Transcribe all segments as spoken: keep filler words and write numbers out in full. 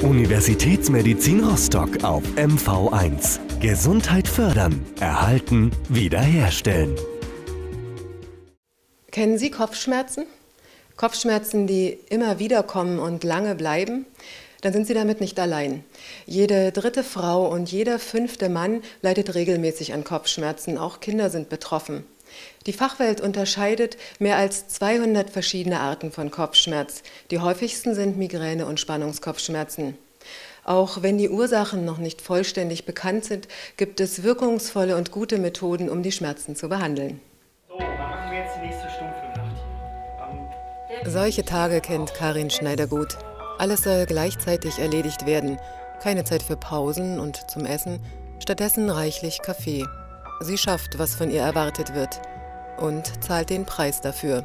Universitätsmedizin Rostock auf M V eins. Gesundheit fördern, erhalten, wiederherstellen. Kennen Sie Kopfschmerzen? Kopfschmerzen, die immer wieder kommen und lange bleiben? Dann sind Sie damit nicht allein. Jede dritte Frau und jeder fünfte Mann leidet regelmäßig an Kopfschmerzen. Auch Kinder sind betroffen. Die Fachwelt unterscheidet mehr als zweihundert verschiedene Arten von Kopfschmerz. Die häufigsten sind Migräne und Spannungskopfschmerzen. Auch wenn die Ursachen noch nicht vollständig bekannt sind, gibt es wirkungsvolle und gute Methoden, um die Schmerzen zu behandeln. So, dann machen wir jetzt die nächste Stummfilmnacht. Ähm Solche Tage kennt Karin Schneider gut. Alles soll gleichzeitig erledigt werden. Keine Zeit für Pausen und zum Essen, stattdessen reichlich Kaffee. Sie schafft, was von ihr erwartet wird und zahlt den Preis dafür.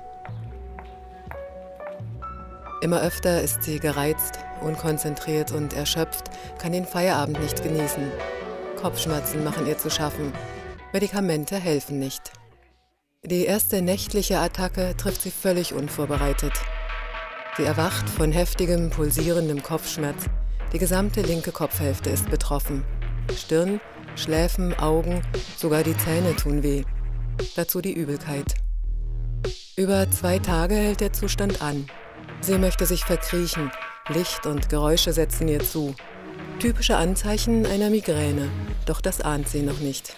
Immer öfter ist sie gereizt, unkonzentriert und erschöpft, kann den Feierabend nicht genießen. Kopfschmerzen machen ihr zu schaffen. Medikamente helfen nicht. Die erste nächtliche Attacke trifft sie völlig unvorbereitet. Sie erwacht von heftigem, pulsierendem Kopfschmerz. Die gesamte linke Kopfhälfte ist betroffen. Stirn, Schläfen, Augen, sogar die Zähne tun weh. Dazu die Übelkeit. Über zwei Tage hält der Zustand an. Sie möchte sich verkriechen. Licht und Geräusche setzen ihr zu. Typische Anzeichen einer Migräne. Doch das ahnt sie noch nicht.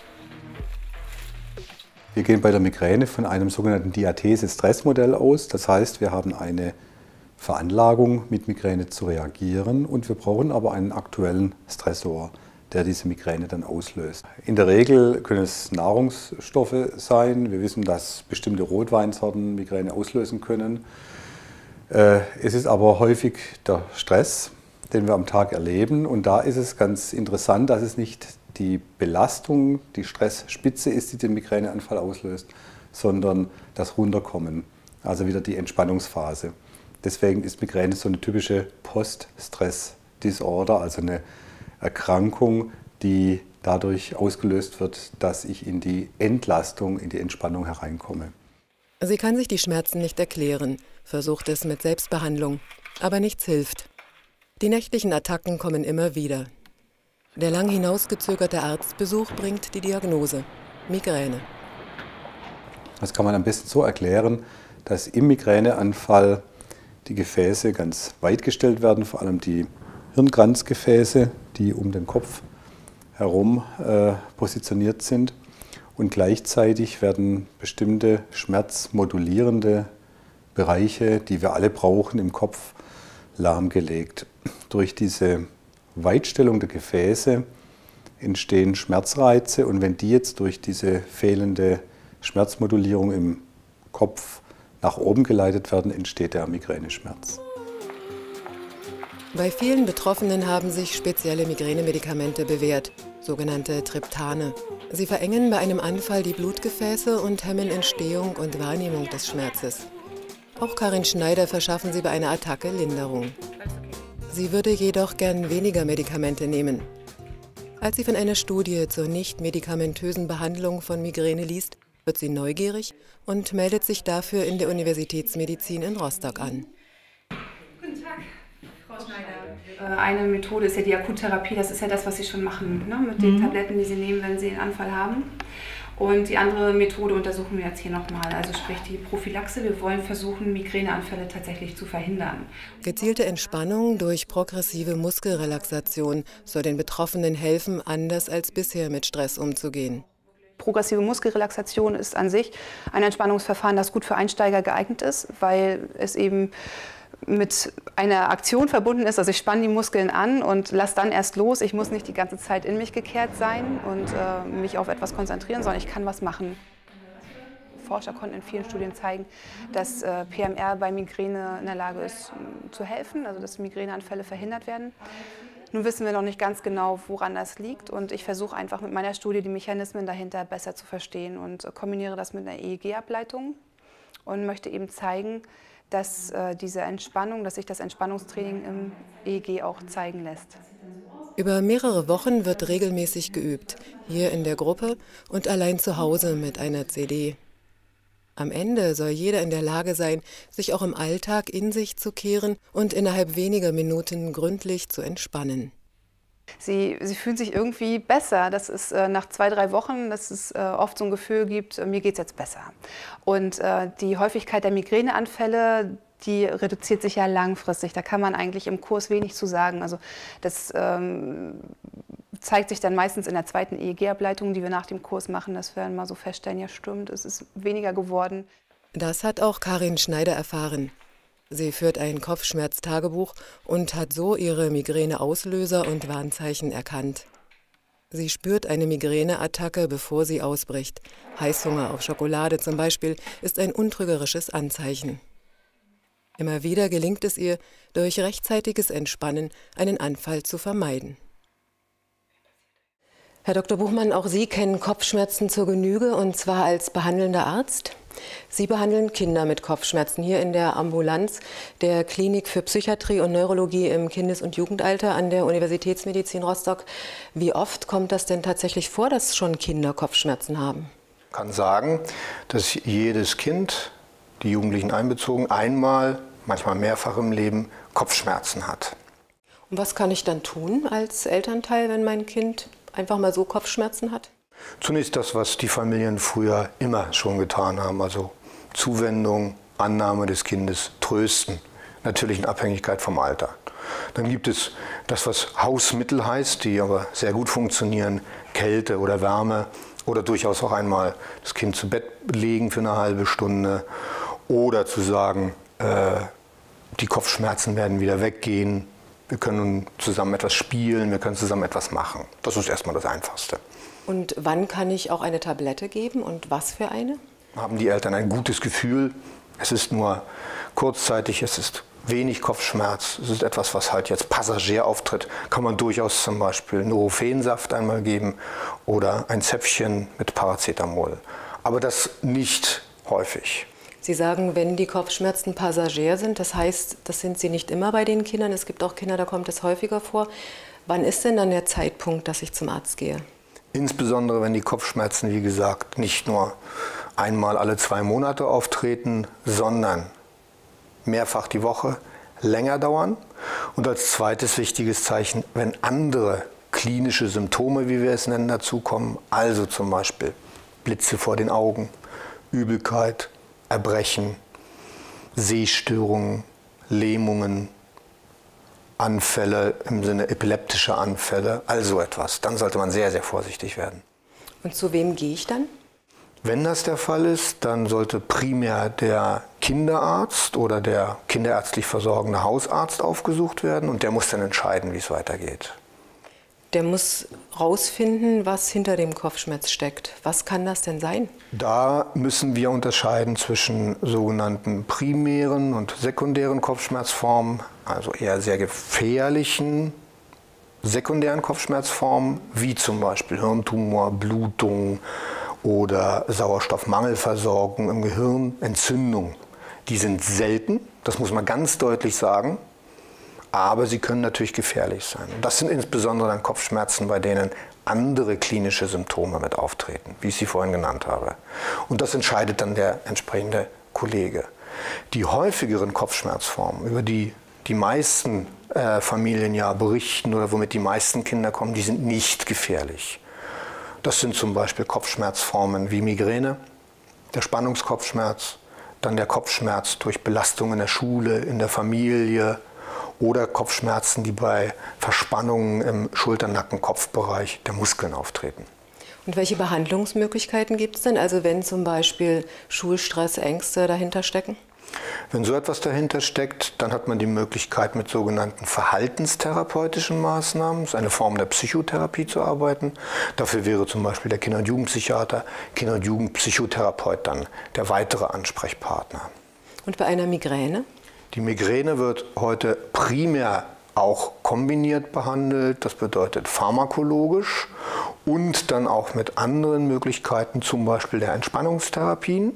Wir gehen bei der Migräne von einem sogenannten Diathese-Stressmodell aus. Das heißt, wir haben eine Veranlagung, mit Migräne zu reagieren, und wir brauchen aber einen aktuellen Stressor, der diese Migräne dann auslöst. In der Regel können es Nahrungsstoffe sein. Wir wissen, dass bestimmte Rotweinsorten Migräne auslösen können. Es ist aber häufig der Stress, den wir am Tag erleben. Und da ist es ganz interessant, dass es nicht die Belastung, die Stressspitze ist, die den Migräneanfall auslöst, sondern das Runterkommen, also wieder die Entspannungsphase. Deswegen ist Migräne so eine typische Post-Stress-Disorder, also eine Erkrankung, die dadurch ausgelöst wird, dass ich in die Entlastung, in die Entspannung hereinkomme. Sie kann sich die Schmerzen nicht erklären, versucht es mit Selbstbehandlung, aber nichts hilft. Die nächtlichen Attacken kommen immer wieder. Der lang hinausgezögerte Arztbesuch bringt die Diagnose: Migräne. Das kann man am besten so erklären, dass im Migräneanfall die Gefäße ganz weit gestellt werden, vor allem die Hirnkranzgefäße, die um den Kopf herum äh, positioniert sind. Und gleichzeitig werden bestimmte schmerzmodulierende Bereiche, die wir alle brauchen, im Kopf lahmgelegt. Durch diese Weitstellung der Gefäße entstehen Schmerzreize, und wenn die jetzt durch diese fehlende Schmerzmodulierung im Kopf nach oben geleitet werden, entsteht der Migräneschmerz. Bei vielen Betroffenen haben sich spezielle Migränemedikamente bewährt, sogenannte Triptane. Sie verengen bei einem Anfall die Blutgefäße und hemmen Entstehung und Wahrnehmung des Schmerzes. Auch Karin Schneider verschaffen sie bei einer Attacke Linderung. Sie würde jedoch gern weniger Medikamente nehmen. Als sie von einer Studie zur nicht-medikamentösen Behandlung von Migräne liest, wird sie neugierig und meldet sich dafür in der Universitätsmedizin in Rostock an. Guten Tag, Frau Schneider. Eine Methode ist ja die Akuttherapie, das ist ja das, was Sie schon machen, ne? Mit den mhm. Tabletten, die Sie nehmen, wenn Sie einen Anfall haben. Und die andere Methode untersuchen wir jetzt hier nochmal, also sprich die Prophylaxe. Wir wollen versuchen, Migräneanfälle tatsächlich zu verhindern. Gezielte Entspannung durch progressive Muskelrelaxation soll den Betroffenen helfen, anders als bisher mit Stress umzugehen. Progressive Muskelrelaxation ist an sich ein Entspannungsverfahren, das gut für Einsteiger geeignet ist, weil es eben mit einer Aktion verbunden ist. Also ich spanne die Muskeln an und lasse dann erst los. Ich muss nicht die ganze Zeit in mich gekehrt sein und äh, mich auf etwas konzentrieren, sondern ich kann was machen. Forscher konnten in vielen Studien zeigen, dass äh, P M R bei Migräne in der Lage ist, äh, zu helfen, also dass Migräneanfälle verhindert werden. Nun wissen wir noch nicht ganz genau, woran das liegt, und ich versuche einfach mit meiner Studie die Mechanismen dahinter besser zu verstehen und äh, kombiniere das mit einer E E G-Ableitung und möchte eben zeigen, dass äh, diese Entspannung, dass sich das Entspannungstraining im E E G auch zeigen lässt. Über mehrere Wochen wird regelmäßig geübt, hier in der Gruppe und allein zu Hause mit einer C D. Am Ende soll jeder in der Lage sein, sich auch im Alltag in sich zu kehren und innerhalb weniger Minuten gründlich zu entspannen. Sie, sie fühlen sich irgendwie besser. Das ist äh, nach zwei, drei Wochen, dass es äh, oft so ein Gefühl gibt, äh, mir geht es jetzt besser. Und äh, die Häufigkeit der Migräneanfälle, die reduziert sich ja langfristig. Da kann man eigentlich im Kurs wenig zu sagen. Also das ähm, zeigt sich dann meistens in der zweiten E E G-Ableitung, die wir nach dem Kurs machen, dass wir dann mal so feststellen, ja stimmt, es ist weniger geworden. Das hat auch Karin Schneider erfahren. Sie führt ein Kopfschmerztagebuch und hat so ihre Migräneauslöser und Warnzeichen erkannt. Sie spürt eine Migräneattacke, bevor sie ausbricht. Heißhunger auf Schokolade zum Beispiel ist ein untrügerisches Anzeichen. Immer wieder gelingt es ihr, durch rechtzeitiges Entspannen einen Anfall zu vermeiden. Herr Doktor Buchmann, auch Sie kennen Kopfschmerzen zur Genüge, und zwar als behandelnder Arzt. Sie behandeln Kinder mit Kopfschmerzen hier in der Ambulanz der Klinik für Psychiatrie und Neurologie im Kindes- und Jugendalter an der Universitätsmedizin Rostock. Wie oft kommt das denn tatsächlich vor, dass schon Kinder Kopfschmerzen haben? Ich kann sagen, dass jedes Kind, die Jugendlichen einbezogen, einmal, manchmal mehrfach im Leben Kopfschmerzen hat. Und was kann ich dann tun als Elternteil, wenn mein Kind einfach mal so Kopfschmerzen hat? Zunächst das, was die Familien früher immer schon getan haben, also Zuwendung, Annahme des Kindes, Trösten, natürlich in Abhängigkeit vom Alter. Dann gibt es das, was Hausmittel heißt, die aber sehr gut funktionieren, Kälte oder Wärme oder durchaus auch einmal das Kind zu Bett legen für eine halbe Stunde oder zu sagen, äh, die Kopfschmerzen werden wieder weggehen, wir können zusammen etwas spielen, wir können zusammen etwas machen. Das ist erstmal das Einfachste. Und wann kann ich auch eine Tablette geben und was für eine? Haben die Eltern ein gutes Gefühl, es ist nur kurzzeitig, es ist wenig Kopfschmerz, es ist etwas, was halt jetzt passagier auftritt, kann man durchaus zum Beispiel Nurofen-Saft einmal geben oder ein Zäpfchen mit Paracetamol. Aber das nicht häufig. Sie sagen, wenn die Kopfschmerzen passagier sind, das heißt, das sind sie nicht immer bei den Kindern, es gibt auch Kinder, da kommt es häufiger vor. Wann ist denn dann der Zeitpunkt, dass ich zum Arzt gehe? Insbesondere wenn die Kopfschmerzen, wie gesagt, nicht nur einmal alle zwei Monate auftreten, sondern mehrfach die Woche, länger dauern. Und als zweites wichtiges Zeichen, wenn andere klinische Symptome, wie wir es nennen, dazukommen, also zum Beispiel Blitze vor den Augen, Übelkeit, Erbrechen, Sehstörungen, Lähmungen, Anfälle im Sinne epileptischer Anfälle, also etwas. Dann sollte man sehr, sehr vorsichtig werden. Und zu wem gehe ich dann? Wenn das der Fall ist, dann sollte primär der Kinderarzt oder der kinderärztlich versorgende Hausarzt aufgesucht werden und der muss dann entscheiden, wie es weitergeht. Der muss rausfinden, was hinter dem Kopfschmerz steckt. Was kann das denn sein? Da müssen wir unterscheiden zwischen sogenannten primären und sekundären Kopfschmerzformen, also eher sehr gefährlichen sekundären Kopfschmerzformen, wie zum Beispiel Hirntumor, Blutung oder Sauerstoffmangelversorgung im Gehirn, Entzündung. Die sind selten, das muss man ganz deutlich sagen. Aber sie können natürlich gefährlich sein. Das sind insbesondere dann Kopfschmerzen, bei denen andere klinische Symptome mit auftreten, wie ich sie vorhin genannt habe. Und das entscheidet dann der entsprechende Kollege. Die häufigeren Kopfschmerzformen, über die die meisten äh, Familien ja berichten oder womit die meisten Kinder kommen, die sind nicht gefährlich. Das sind zum Beispiel Kopfschmerzformen wie Migräne, der Spannungskopfschmerz, dann der Kopfschmerz durch Belastung in der Schule, in der Familie, oder Kopfschmerzen, die bei Verspannungen im Schulter-Nacken-Kopfbereich der Muskeln auftreten. Und welche Behandlungsmöglichkeiten gibt es denn, also wenn zum Beispiel Schulstress, Ängste dahinter stecken? Wenn so etwas dahinter steckt, dann hat man die Möglichkeit, mit sogenannten verhaltenstherapeutischen Maßnahmen, das ist eine Form der Psychotherapie, zu arbeiten. Dafür wäre zum Beispiel der Kinder- und Jugendpsychiater, Kinder- und Jugendpsychotherapeut dann der weitere Ansprechpartner. Und bei einer Migräne? Die Migräne wird heute primär auch kombiniert behandelt, das bedeutet pharmakologisch und dann auch mit anderen Möglichkeiten, zum Beispiel der Entspannungstherapien.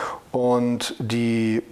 Und die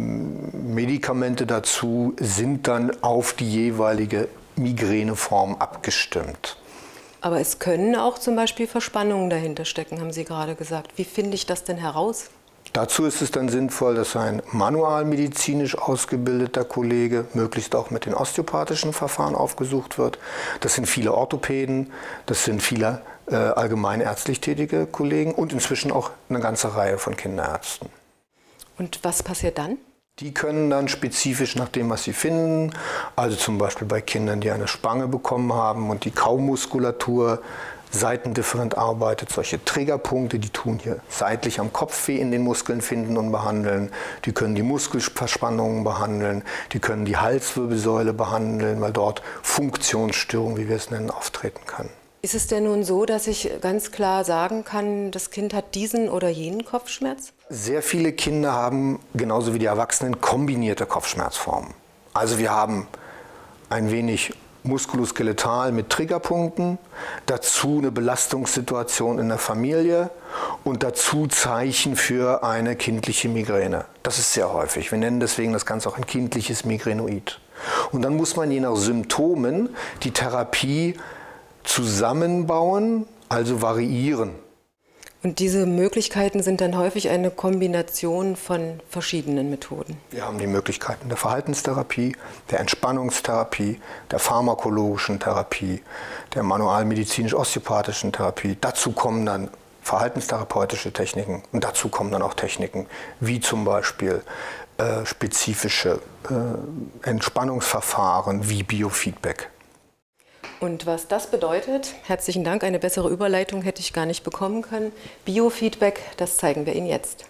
Medikamente dazu sind dann auf die jeweilige Migräneform abgestimmt. Aber es können auch zum Beispiel Verspannungen dahinter stecken, haben Sie gerade gesagt. Wie finde ich das denn heraus? Dazu ist es dann sinnvoll, dass ein manualmedizinisch ausgebildeter Kollege möglichst auch mit den osteopathischen Verfahren aufgesucht wird. Das sind viele Orthopäden, das sind viele äh, allgemeinärztlich tätige Kollegen und inzwischen auch eine ganze Reihe von Kinderärzten. Und was passiert dann? Die können dann spezifisch nach dem, was sie finden, also zum Beispiel bei Kindern, die eine Spange bekommen haben und die Kaumuskulatur seitendifferent arbeitet, solche Triggerpunkte, die tun hier seitlich am Kopf weh, in den Muskeln finden und behandeln. Die können die Muskelverspannungen behandeln, die können die Halswirbelsäule behandeln, weil dort Funktionsstörung, wie wir es nennen, auftreten kann. Ist es denn nun so, dass ich ganz klar sagen kann, das Kind hat diesen oder jenen Kopfschmerz? Sehr viele Kinder haben, genauso wie die Erwachsenen, kombinierte Kopfschmerzformen. Also wir haben ein wenig muskuloskeletal mit Triggerpunkten, dazu eine Belastungssituation in der Familie und dazu Zeichen für eine kindliche Migräne. Das ist sehr häufig. Wir nennen deswegen das Ganze auch ein kindliches Migränoid. Und dann muss man je nach Symptomen die Therapie zusammenbauen, also variieren. Und diese Möglichkeiten sind dann häufig eine Kombination von verschiedenen Methoden. Wir haben die Möglichkeiten der Verhaltenstherapie, der Entspannungstherapie, der pharmakologischen Therapie, der manualmedizinisch-osteopathischen Therapie. Dazu kommen dann verhaltenstherapeutische Techniken und dazu kommen dann auch Techniken wie zum Beispiel äh, spezifische äh, Entspannungsverfahren wie Biofeedback. Und was das bedeutet, herzlichen Dank, eine bessere Überleitung hätte ich gar nicht bekommen können. Biofeedback, das zeigen wir Ihnen jetzt.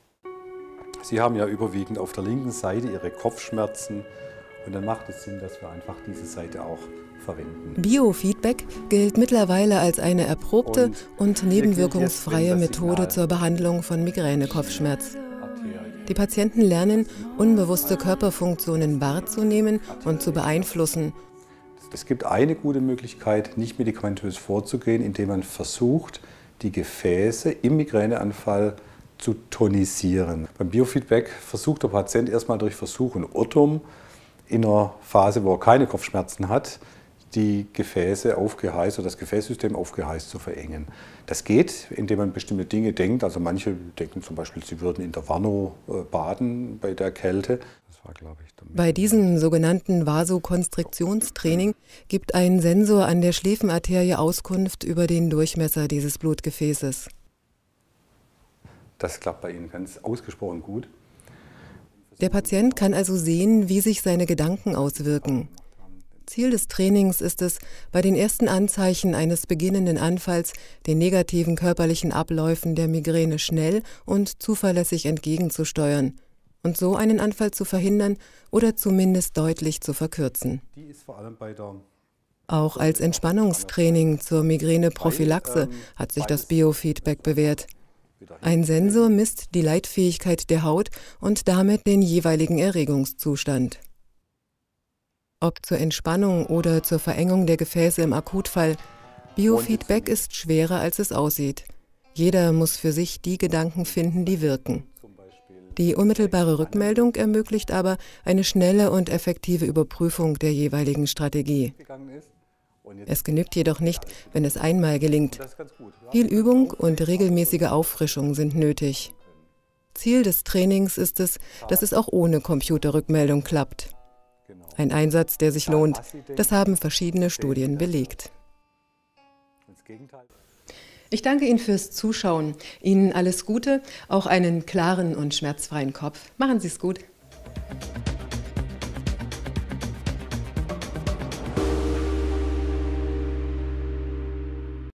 Sie haben ja überwiegend auf der linken Seite Ihre Kopfschmerzen und dann macht es Sinn, dass wir einfach diese Seite auch verwenden. Biofeedback gilt mittlerweile als eine erprobte und, und nebenwirkungsfreie Methode zur Behandlung von Migräne-Kopfschmerz. Die Patienten lernen, unbewusste Körperfunktionen wahrzunehmen und zu beeinflussen. Es gibt eine gute Möglichkeit, nicht medikamentös vorzugehen, indem man versucht, die Gefäße im Migräneanfall zu tonisieren. Beim Biofeedback versucht der Patient erstmal durch Versuch und Irrtum in einer Phase, wo er keine Kopfschmerzen hat, die Gefäße aufgeheißt oder das Gefäßsystem aufgeheißt zu verengen. Das geht, indem man bestimmte Dinge denkt. Also manche denken zum Beispiel, sie würden in der Warnow baden bei der Kälte. Das war, glaube ich, bei diesem sogenannten Vasokonstriktionstraining gibt ein Sensor an der Schläfenarterie Auskunft über den Durchmesser dieses Blutgefäßes. Das klappt bei Ihnen ganz ausgesprochen gut. Der Patient kann also sehen, wie sich seine Gedanken auswirken. Ziel des Trainings ist es, bei den ersten Anzeichen eines beginnenden Anfalls den negativen körperlichen Abläufen der Migräne schnell und zuverlässig entgegenzusteuern und so einen Anfall zu verhindern oder zumindest deutlich zu verkürzen. Die ist vor allem bei der Auch als Entspannungstraining zur Migräneprophylaxe hat sich das Biofeedback bewährt. Ein Sensor misst die Leitfähigkeit der Haut und damit den jeweiligen Erregungszustand. Ob zur Entspannung oder zur Verengung der Gefäße im Akutfall, Biofeedback ist schwerer, als es aussieht. Jeder muss für sich die Gedanken finden, die wirken. Die unmittelbare Rückmeldung ermöglicht aber eine schnelle und effektive Überprüfung der jeweiligen Strategie. Es genügt jedoch nicht, wenn es einmal gelingt. Viel Übung und regelmäßige Auffrischung sind nötig. Ziel des Trainings ist es, dass es auch ohne Computerrückmeldung klappt. Ein Einsatz, der sich lohnt. Das haben verschiedene Studien belegt. Ich danke Ihnen fürs Zuschauen. Ihnen alles Gute, auch einen klaren und schmerzfreien Kopf. Machen Sie es gut.